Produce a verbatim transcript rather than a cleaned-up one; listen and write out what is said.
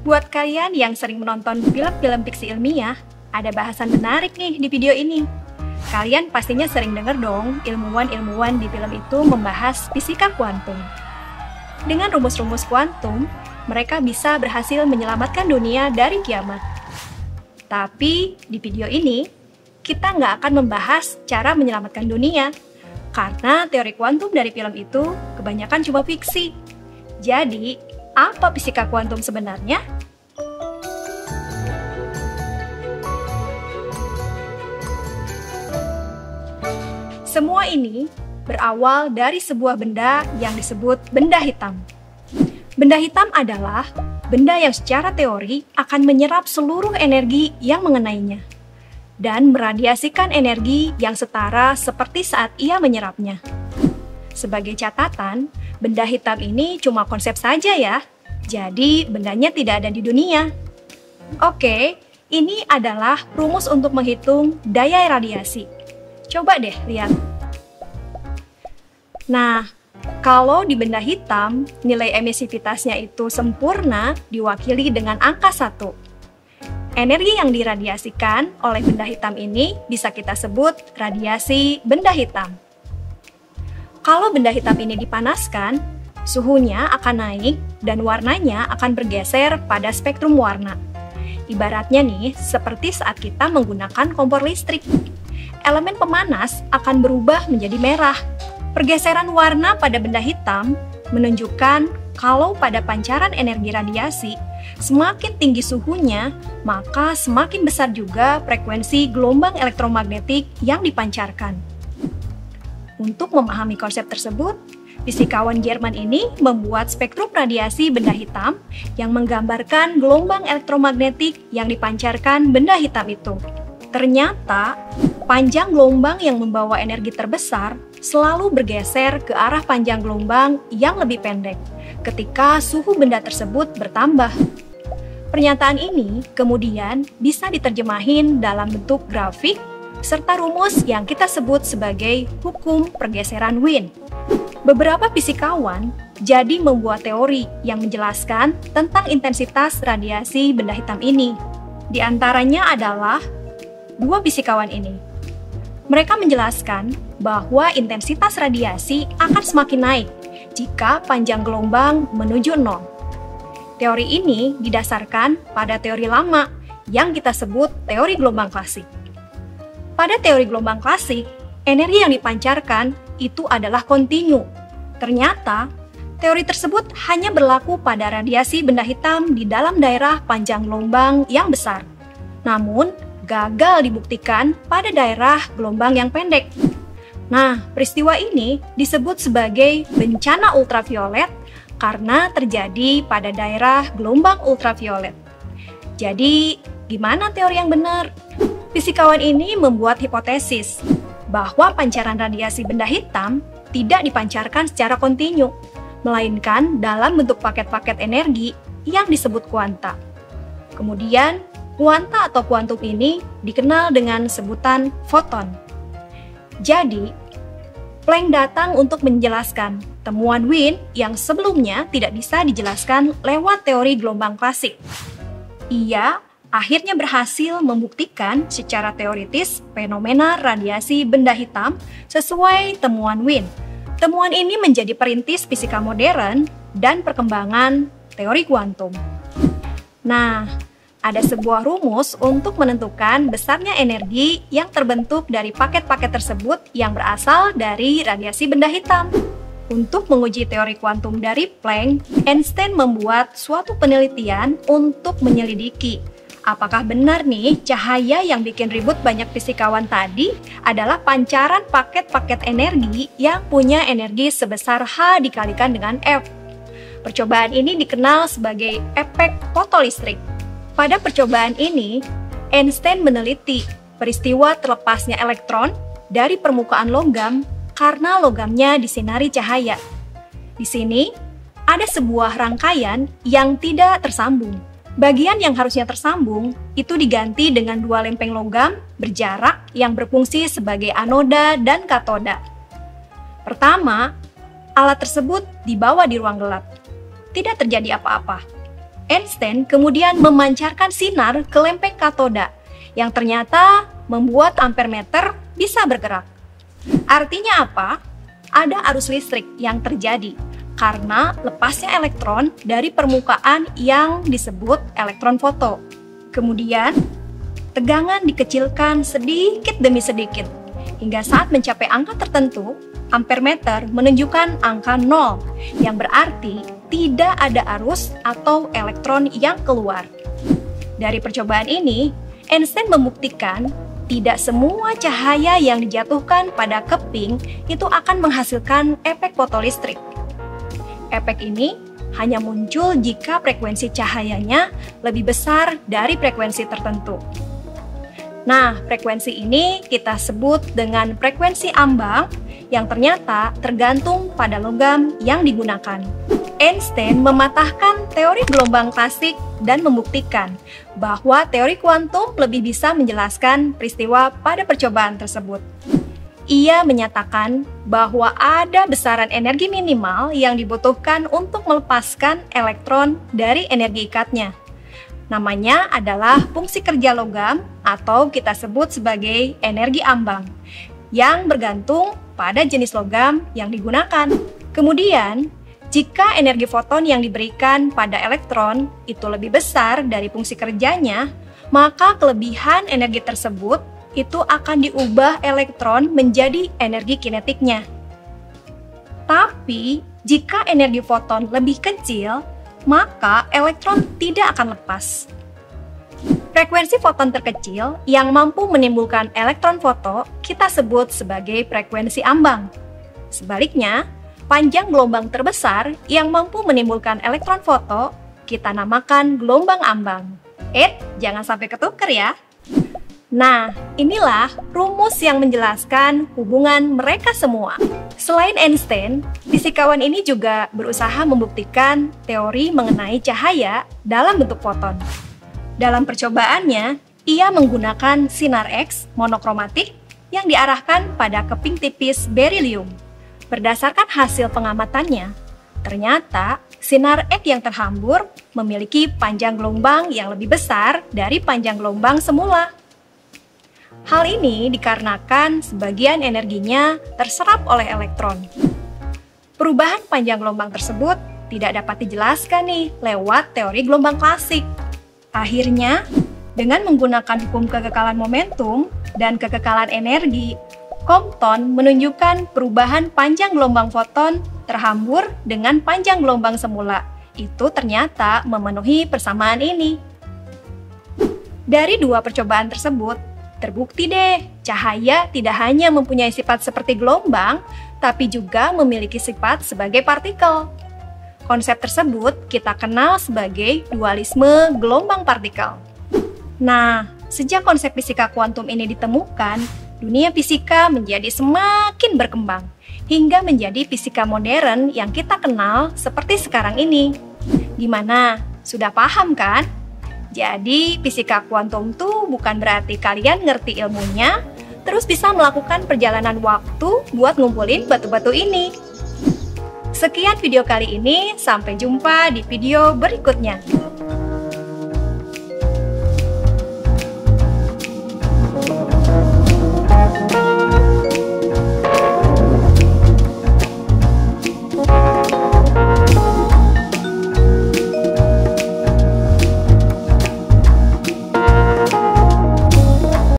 Buat kalian yang sering menonton film-film fiksi ilmiah, ada bahasan menarik nih di video ini. Kalian pastinya sering dengar dong ilmuwan-ilmuwan di film itu membahas fisika kuantum. Dengan rumus-rumus kuantum, mereka bisa berhasil menyelamatkan dunia dari kiamat. Tapi di video ini, kita nggak akan membahas cara menyelamatkan dunia, karena teori kuantum dari film itu kebanyakan cuma fiksi. Jadi, apa fisika kuantum sebenarnya? Semua ini berawal dari sebuah benda yang disebut benda hitam. Benda hitam adalah benda yang secara teori akan menyerap seluruh energi yang mengenainya dan meradiasikan energi yang setara seperti saat ia menyerapnya. Sebagai catatan, benda hitam ini cuma konsep saja ya, jadi bendanya tidak ada di dunia. Oke, ini adalah rumus untuk menghitung daya radiasi. Coba deh lihat. Nah, kalau di benda hitam, nilai emisivitasnya itu sempurna diwakili dengan angka satu. Energi yang diradiasikan oleh benda hitam ini bisa kita sebut radiasi benda hitam. Kalau benda hitam ini dipanaskan, suhunya akan naik dan warnanya akan bergeser pada spektrum warna. Ibaratnya nih, seperti saat kita menggunakan kompor listrik. Elemen pemanas akan berubah menjadi merah. Pergeseran warna pada benda hitam menunjukkan kalau pada pancaran energi radiasi, semakin tinggi suhunya, maka semakin besar juga frekuensi gelombang elektromagnetik yang dipancarkan. Untuk memahami konsep tersebut, fisikawan Jerman ini membuat spektrum radiasi benda hitam yang menggambarkan gelombang elektromagnetik yang dipancarkan benda hitam itu. Ternyata, panjang gelombang yang membawa energi terbesar selalu bergeser ke arah panjang gelombang yang lebih pendek ketika suhu benda tersebut bertambah. Pernyataan ini kemudian bisa diterjemahin dalam bentuk grafik serta rumus yang kita sebut sebagai hukum pergeseran Wien. Beberapa fisikawan jadi membuat teori yang menjelaskan tentang intensitas radiasi benda hitam ini. Di antaranya adalah dua fisikawan ini. Mereka menjelaskan bahwa intensitas radiasi akan semakin naik jika panjang gelombang menuju nol. Teori ini didasarkan pada teori lama yang kita sebut teori gelombang klasik. Pada teori gelombang klasik, energi yang dipancarkan itu adalah kontinu. Ternyata, teori tersebut hanya berlaku pada radiasi benda hitam di dalam daerah panjang gelombang yang besar. Namun, gagal dibuktikan pada daerah gelombang yang pendek. Nah, peristiwa ini disebut sebagai bencana ultraviolet karena terjadi pada daerah gelombang ultraviolet. Jadi, gimana teori yang benar? Fisikawan ini membuat hipotesis bahwa pancaran radiasi benda hitam tidak dipancarkan secara kontinu, melainkan dalam bentuk paket-paket energi yang disebut kuanta. Kemudian, kuanta atau kuantum ini dikenal dengan sebutan foton. Jadi, Planck datang untuk menjelaskan temuan Wien yang sebelumnya tidak bisa dijelaskan lewat teori gelombang klasik. Ia akhirnya berhasil membuktikan secara teoritis fenomena radiasi benda hitam sesuai temuan Wien. Temuan ini menjadi perintis fisika modern dan perkembangan teori kuantum. Nah, ada sebuah rumus untuk menentukan besarnya energi yang terbentuk dari paket-paket tersebut yang berasal dari radiasi benda hitam. Untuk menguji teori kuantum dari Planck, Einstein membuat suatu penelitian untuk menyelidiki apakah benar nih cahaya yang bikin ribut banyak fisikawan tadi adalah pancaran paket-paket energi yang punya energi sebesar H dikalikan dengan F. Percobaan ini dikenal sebagai efek fotolistrik. Pada percobaan ini, Einstein meneliti peristiwa terlepasnya elektron dari permukaan logam karena logamnya disinari cahaya. Di sini, ada sebuah rangkaian yang tidak tersambung. Bagian yang harusnya tersambung itu diganti dengan dua lempeng logam berjarak yang berfungsi sebagai anoda dan katoda. Pertama, alat tersebut dibawa di ruang gelap. Tidak terjadi apa-apa. Einstein kemudian memancarkan sinar ke lempeng katoda yang ternyata membuat ampermeter bisa bergerak. Artinya apa? Ada arus listrik yang terjadi karena lepasnya elektron dari permukaan yang disebut elektron foto. Kemudian, tegangan dikecilkan sedikit demi sedikit hingga saat mencapai angka tertentu, ampermeter menunjukkan angka nol, yang berarti tidak ada arus atau elektron yang keluar. Dari percobaan ini, Einstein membuktikan tidak semua cahaya yang dijatuhkan pada keping itu akan menghasilkan efek fotolistrik. Efek ini hanya muncul jika frekuensi cahayanya lebih besar dari frekuensi tertentu. Nah, frekuensi ini kita sebut dengan frekuensi ambang yang ternyata tergantung pada logam yang digunakan. Einstein mematahkan teori gelombang klasik dan membuktikan bahwa teori kuantum lebih bisa menjelaskan peristiwa pada percobaan tersebut. Ia menyatakan bahwa ada besaran energi minimal yang dibutuhkan untuk melepaskan elektron dari energi ikatnya. Namanya adalah fungsi kerja logam atau kita sebut sebagai energi ambang, yang bergantung pada jenis logam yang digunakan. Kemudian, jika energi foton yang diberikan pada elektron itu lebih besar dari fungsi kerjanya, maka kelebihan energi tersebut itu akan diubah elektron menjadi energi kinetiknya. Tapi, jika energi foton lebih kecil, maka elektron tidak akan lepas. Frekuensi foton terkecil yang mampu menimbulkan elektron foto kita sebut sebagai frekuensi ambang. Sebaliknya, panjang gelombang terbesar yang mampu menimbulkan elektron foto kita namakan gelombang ambang. Eh, jangan sampai ketuker ya. Nah, inilah rumus yang menjelaskan hubungan mereka semua. Selain Einstein, fisikawan ini juga berusaha membuktikan teori mengenai cahaya dalam bentuk foton. Dalam percobaannya, ia menggunakan sinar X monokromatik yang diarahkan pada keping tipis berilium. Berdasarkan hasil pengamatannya, ternyata sinar X yang terhambur memiliki panjang gelombang yang lebih besar dari panjang gelombang semula. Hal ini dikarenakan sebagian energinya terserap oleh elektron. Perubahan panjang gelombang tersebut tidak dapat dijelaskan nih lewat teori gelombang klasik. Akhirnya, dengan menggunakan hukum kekekalan momentum dan kekekalan energi, Compton menunjukkan perubahan panjang gelombang foton terhambur dengan panjang gelombang semula. Itu ternyata memenuhi persamaan ini. Dari dua percobaan tersebut, terbukti deh, cahaya tidak hanya mempunyai sifat seperti gelombang, tapi juga memiliki sifat sebagai partikel. Konsep tersebut kita kenal sebagai dualisme gelombang partikel. Nah, sejak konsep fisika kuantum ini ditemukan, dunia fisika menjadi semakin berkembang, hingga menjadi fisika modern yang kita kenal seperti sekarang ini. Gimana? Sudah paham kan? Jadi, fisika kuantum tuh bukan berarti kalian ngerti ilmunya, terus bisa melakukan perjalanan waktu buat ngumpulin batu-batu ini. Sekian video kali ini, sampai jumpa di video berikutnya.